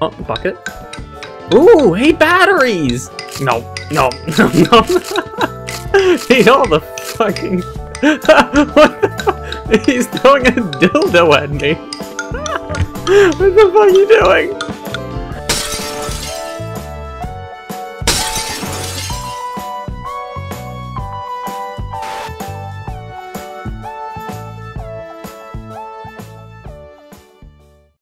Oh, bucket. Ooh, hey, batteries! No, no, no, no. Eat all the fucking... What the fuck? He's throwing a dildo at me. What the fuck are you doing?